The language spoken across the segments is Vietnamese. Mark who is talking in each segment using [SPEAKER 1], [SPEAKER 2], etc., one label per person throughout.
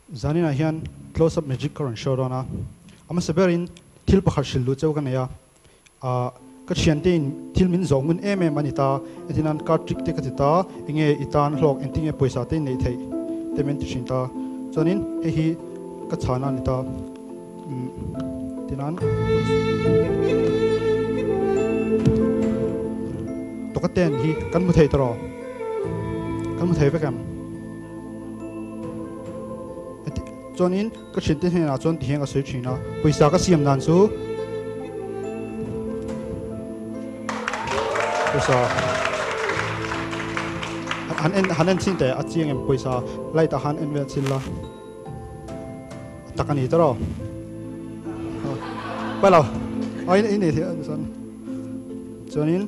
[SPEAKER 1] Zanina hian close up magic current show rona ama severin thil pakhar shillu cheu kan ya ka thiantin thil min zongun manita etinan ka trick te katita inge itan hlok entinge poisa te nei thei temen ti chinta chonin hi ka chana nita tinan tokaten hi kan mu thei tro kan mu thei vekam chonin ka thintin hena chon ti henga sei thina poisa ka siam nan chu poisa han en tin te a chiang em poisa lai ta han en vel chilla takani tro palo ai nei the san chonin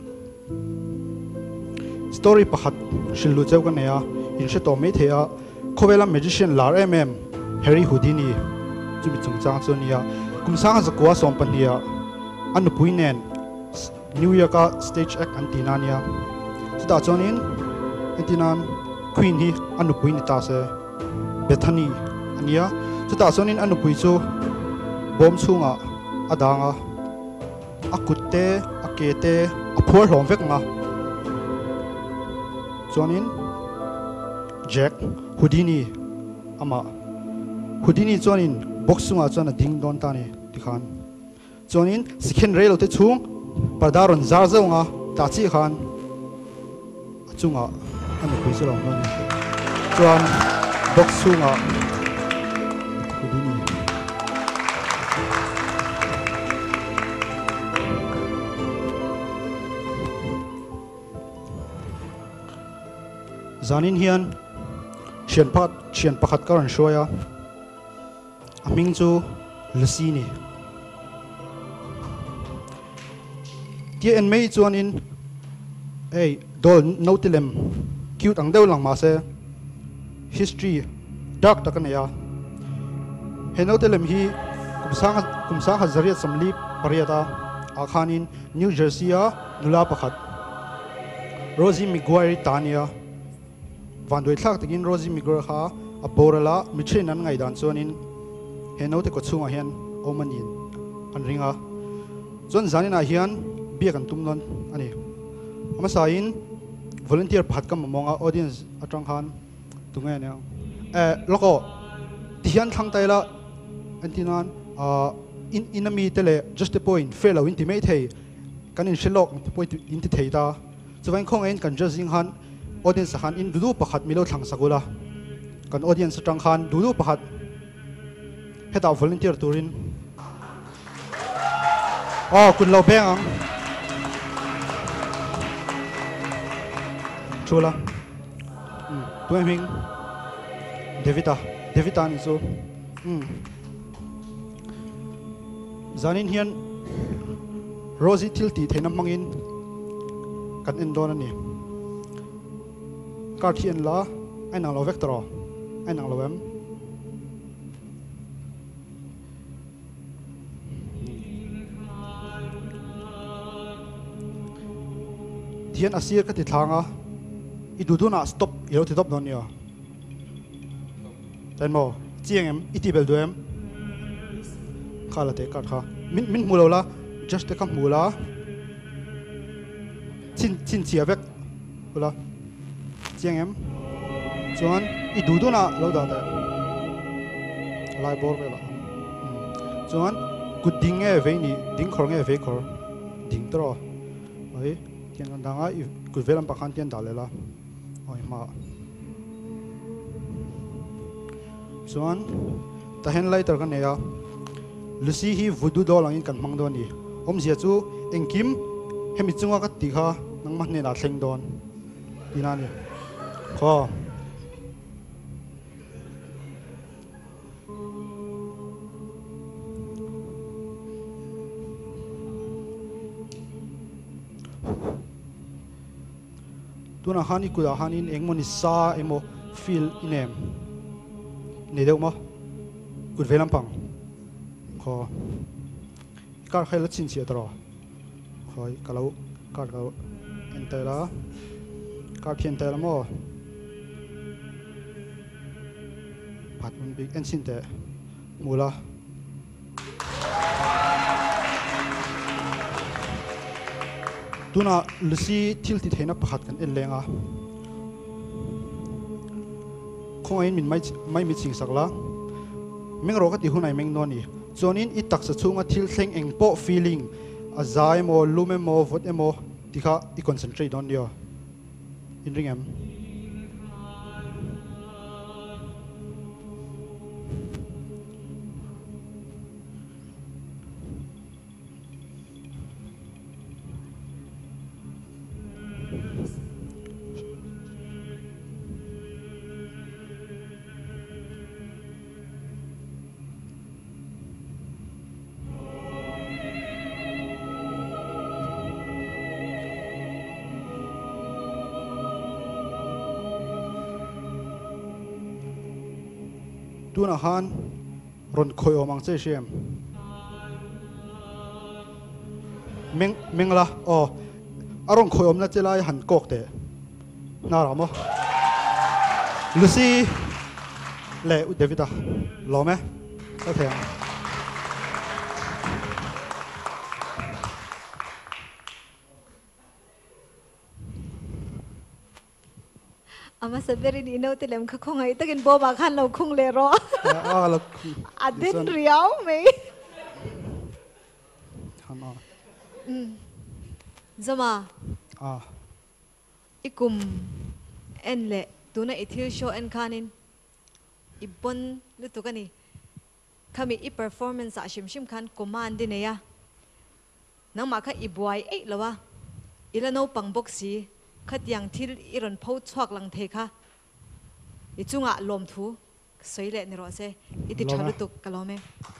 [SPEAKER 1] story pakhat shillu cheu kan ya in she to me thea khowela magician lar Harry Houdini chumi chungchang chonia kumsang za kwa som pania anu puinen New York stage act antinania chuta chonin antinan queen hi anu puin ta se Bethany ania chuta chonin anu pui chu bom chunga adanga akutte akete aphor hlom vek nga chonin Jack Houdini ama Houdini chonin boxunga chona ding don tani tikhan chonin second rail te chung pardaron zar zaunga ta chi khan chunga ani puisalong non chuan boxunga Houdini zanin hian chian pakhat karan shoya aming chu Lucy ni ti en mei chuanin ei dol notilem cute ang deuh lang ma se history dark takanaya he notilem hi kumsang hazariat samli pariata akhanin New Jersey a nula pakhat Rosie Miguel Tania vandoi thlak takin Rosie Miguel kha a borala mithin an ngai dan chuanin he no te ko chunga hian omanin an ringa chon zanina hian bia kan tumnon ani ama sain volunteer phat kam monga audience atang khan tunga ne loko tian thang taila antinan in enemy tele just the point fellow intimate hey kan in shelok point in ti theida chuwain khong en kan judging han audience han in dudu pakhat milo thang sakula kan audience atang khan dudu pakhat heta volunteer turin kun lo beng chula tueming Devita ni so zanin hian Rosie tilti thena mangin kan endon ani karthian la ainang lo vector ainang lo em thian asir ka ti thlanga I duduna stop iro ti top non yo tan mo chiang em iti bel duem khala te kar kha min mulola just te kam mula chin chia vek ula chiang em chuan I duduna lo da ta lai bor vela chuan good ding e ve ni ding khor nge ve khor ding tro oi kian kan danga I good velam pakhan tian dalela oi ma chuan ta hen lai tar kan ya Lucy hi voodoo doll angin kan mang don ni zia chu engkim hemi chunga ka ti kha nang ma ne na thleng don ina ni kho tuna hani kuda hanin engmoni sa emo feel inem ne deu mo good velam pang kho kar khela chin chi atro khoi kalau kar ka entera kar thien tela mo pat un big en sin te mula tuna lucy thil ti thena pakhat kan en lenga khoi min mai mi ching sakla meng ro ka ti hunai meng no ni chonin I tak sa chunga thil thleng eng po feeling a zai mo lume mo vot emo tikha I concentrate on yo in ring em tuna han ron khoi omang che shem mengla o arong khoi om na chelai han kok te na ramo lucy le u devita lo me ta the
[SPEAKER 2] ama saberi ni no telem kha khongai takin bo ma khan lo khung le ro adin riau me
[SPEAKER 1] hama
[SPEAKER 2] zama
[SPEAKER 1] ah
[SPEAKER 2] ikum en le tuna ithil show en khanin ibon lu to kani khami I performance a shim shim khan command ne ya nang ma kha ibwai ei lawa ila no pangbok si khat yang thil iron pho chhuak lang the kha I chunga lom thu soile ni ro se iti thalu tuk kalome